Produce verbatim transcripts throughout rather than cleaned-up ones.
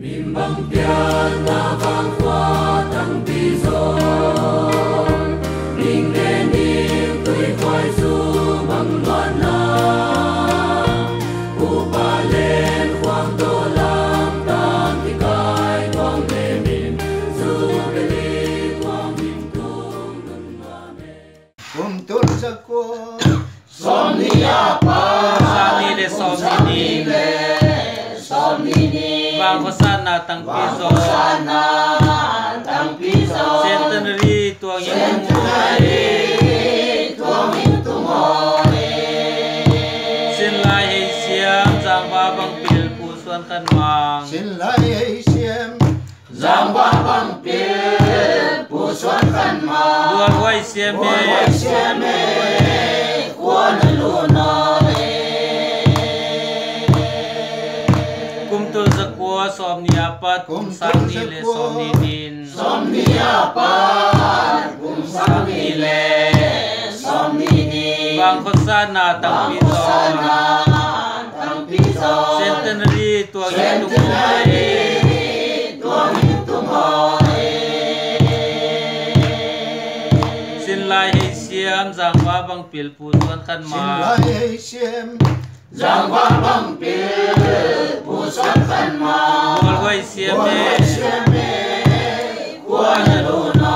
Mimbang piana vang hoa tăng pi giòn, mình nghe niềm tươi khoai du bằng loan na, u ba lên khoang tô lam tan thì cài quang lệ mình du bê li quang mình tung ngân hoa mê. Kum tul sa ko Somnia pa, Sani le somni le somni. Bang sana tang piso sana tang piso centenary tuang yang centenary tuang itu ngore sin lai hei siam jang ba bang pil pu suan kan mang sin lai hei siam giang ba bang pil pu suan kan ma dual wai siam me wai siam me kuan lu no tul zakwa somnia pat kum sang ni le somni din somnia pat kum sang ni le somni din bang khosana tang piso tang piso centenary tuang yang centenary tuang itu ngore sin lai hei siam jang ba bang pil pu suan kan sin ma lai hei siam giang ba bang pil pu suan kan ma dual wai siam me kuan lu no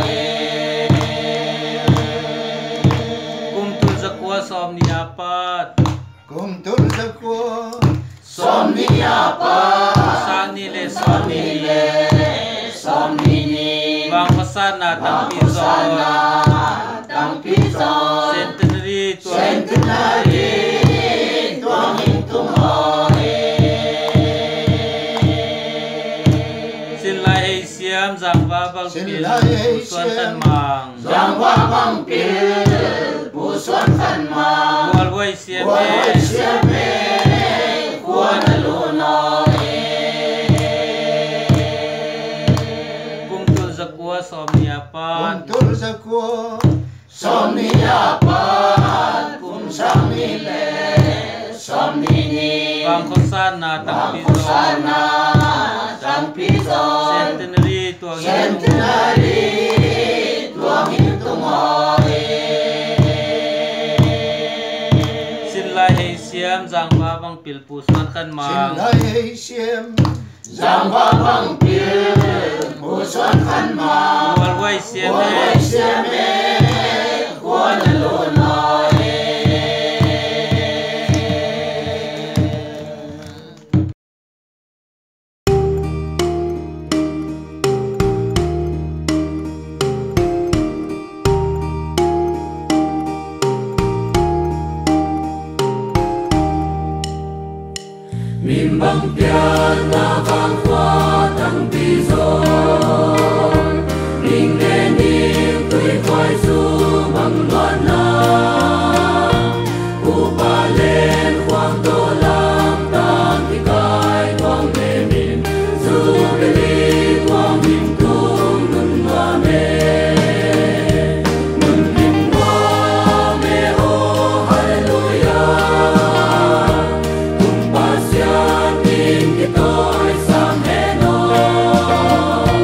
kum tul zakwa somnia pat kum tul sa ko somnia pat sang ni le somni le somni ni bang khosana tang piso tang piso centenary tuang centenary tuang itu ngore sin lai hei siam jang ba bang Sin pil lai hei suan kan siam. mang giang ba bang pil pu suan kan ma dual wai siam wai me siam me kuan lu no kum tul zakwa somnia kum pat tul sa ko somnia pat kum sang ni le somni ni bang khosana tang piso sana tang piso centenary tuang yang centenary tuang itu ngore sin lai hei siam jang ba bang pil pu suan kan sin mang lai hei siam giang ba bang pil pu suan kan ma dual wai siam wai me siam me kuan lu no Mimbang piana vang hoa tăng pi giòn, mình nghe niềm tươi khoai du bằng loan na, u ba lên khoang tô lam tan thì cài quang lệ mình du bê li quang mình tung ngân hoa mê, ngân hình hoa mê ô hallelujah. Pasian in kitoy sang heno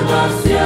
Gracia